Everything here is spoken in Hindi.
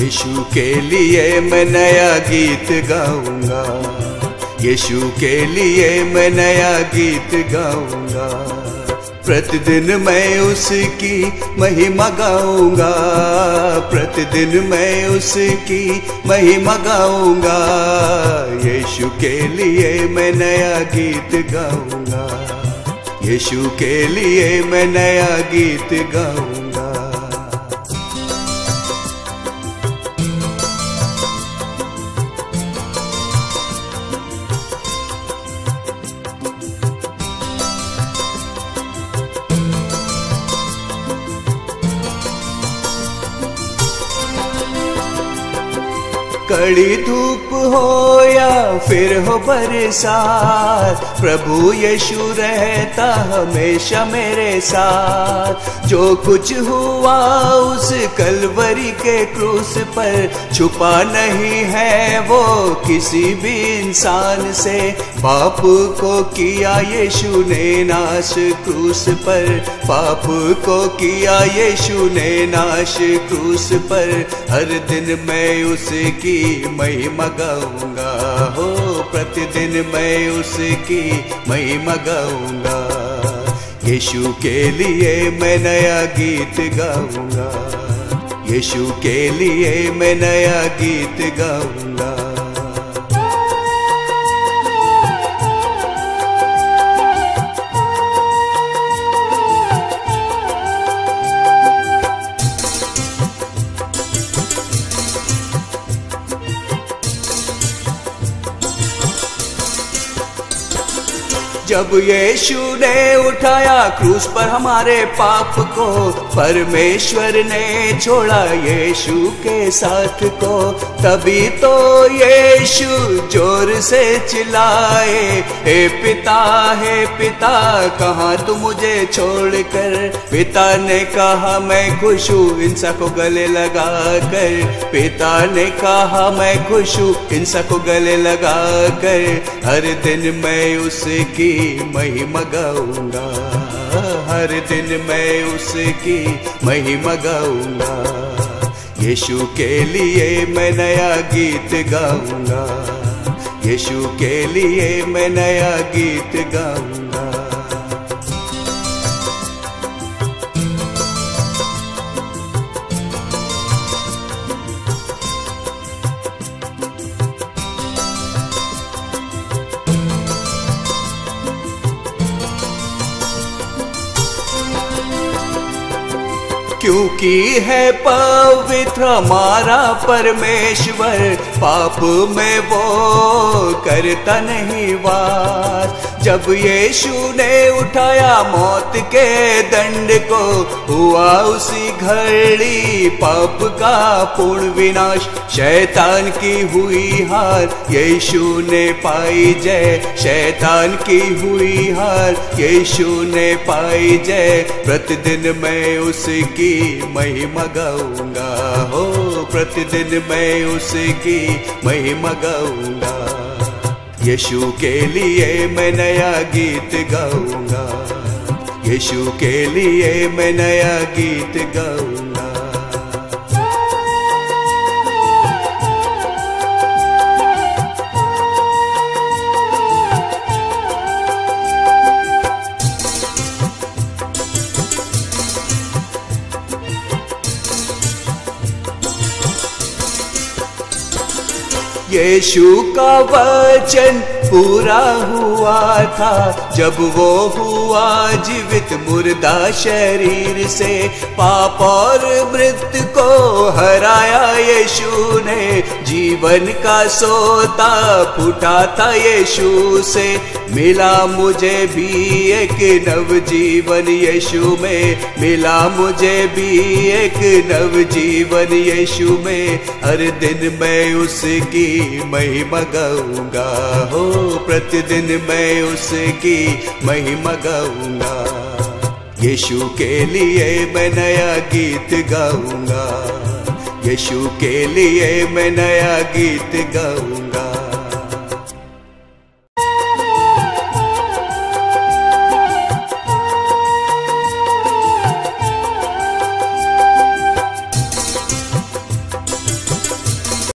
यीशु के लिए मैं नया गीत गाऊंगा, यीशु के लिए मैं नया गीत गाऊंगा। प्रतिदिन मैं उसकी महिमा गाऊंगा, प्रतिदिन मैं उसकी महिमा गाऊंगा। यीशु के लिए मैं नया गीत गाऊंगा, यीशु के लिए मैं नया गीत गाऊंगा। कड़ी धूप हो या फिर हो बरसात, प्रभु यीशु रहता हमेशा मेरे साथ। जो कुछ हुआ उस कलवरी के क्रूस पर छुपा नहीं है वो किसी भी इंसान से। पाप को किया यीशु ने नाश क्रूस पर, पाप को किया यीशु ने नाश क्रूस पर। हर दिन मैं उसकी महिमा गाऊंगा, हो प्रतिदिन मैं उसकी महिमा गाऊंगा। यीशु के लिए मैं नया गीत गाऊंगा, यीशु के लिए मैं नया गीत गाऊंगा। जब यीशु ने उठाया क्रूस पर हमारे पाप को, परमेश्वर ने छोड़ा यीशु के साथ को। तभी तो यीशु जोर से चिल्लाए, हे पिता कहाँ तू मुझे छोड़कर। पिता ने कहा मैं खुश हूँ इंसा को गले लगा कर, पिता ने कहा मैं खुश हूँ इंसा को गले लगा कर। हर दिन मैं उसकी महिमा गाऊंगा, हर दिन मैं उसकी महिमा गाऊंगा। यीशु के लिए मैं नया गीत गाऊंगा, यीशु के लिए मैं नया गीत गाऊंगा। क्योंकि है पवित्र हमारा परमेश्वर, पाप में वो करता नहीं वास। जब यीशु ने उठाया मौत के दंड को, हुआ उसी घड़ी पाप का पूर्ण विनाश। शैतान की हुई हार यीशु ने पाई जय, शैतान की हुई हार यीशु ने पाई जय। प्रतिदिन मैं उसकी महिमा गाऊंगा, हो प्रतिदिन मैं उसकी महिमा गाऊंगा। यीशु के लिए मैं नया गीत गाऊंगा, यीशु के लिए मैं नया गीत गाऊंगा। यीशु का वचन पूरा हुआ था जब वो हुआ जीवित मुर्दा शरीर से। पाप और मृत्यु को हराया यीशु ने, जीवन का सोता फूटा था यीशु से। मिला मुझे भी एक नव जीवन यीशु में, मिला मुझे भी एक नव जीवन यीशु में। हर दिन मैं उसकी महिमा गाऊंगा, हो प्रतिदिन मैं उसकी महिमा गाऊंगा। यीशु के लिए मैं नया गीत गाऊंगा, यीशु के लिए मैं नया गीत गाऊंगा।